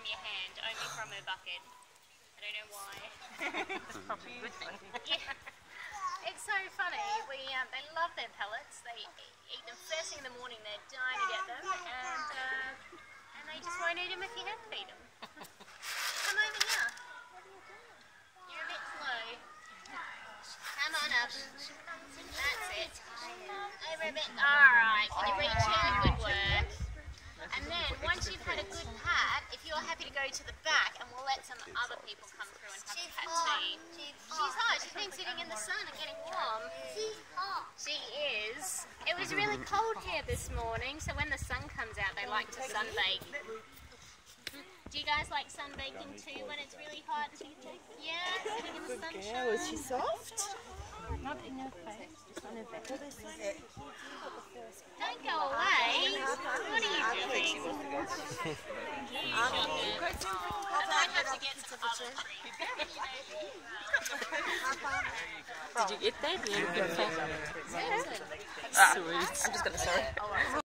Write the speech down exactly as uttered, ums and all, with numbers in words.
your hand, only from her bucket. I don't know why. That's probably a good thing. Yeah. It's so funny. We um, they love their pellets. They eat them first thing in the morning. They're dying to get them, and uh, and they just won't eat them if you hand feed them. Come over here. You're a bit slow. Come on up. That's it. Over a bit. All right. Can you reach in? Good work. And then once you've had a good pat, if you're happy to go to the back, and we'll let some other people come through and have a pat too. She's hot. She's been sitting in the sun and getting warm. She's hot. She is. It was really cold here this morning, so when the sun comes out, they like to sunbake. Do you guys like sunbaking too when it's really hot? Yeah, sitting in the sunshine. Was she soft? Not in her face, just on her back. Don't go away. What are you doing? Um, I might have to get some other cream. Did you get that? Yeah. ah, I'm just going to sorry.